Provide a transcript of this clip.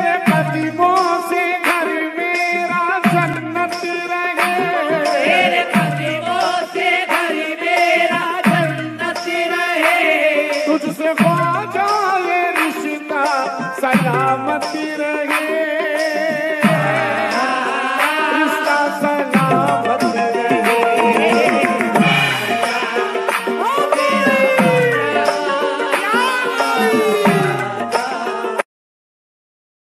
तेरे कदमों से घर मेरा जन्नत रहे, तेरे कदमों से घर मेरा जन्नत रहे, तुझसे ख्वाजा ये रिश्ता सलामत रहे,